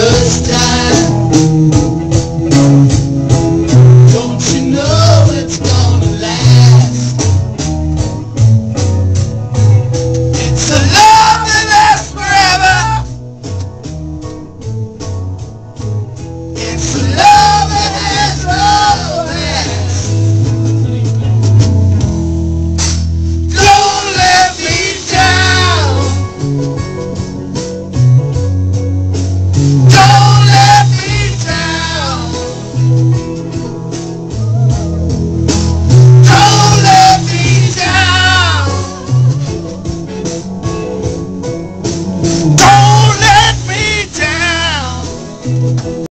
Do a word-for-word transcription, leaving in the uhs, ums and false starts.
first time. Don't you know it's gonna last? It's a love that lasts forever. It's a love that has romance. Don't let me down. Don't let me down. Don't let me down. Don't let me down.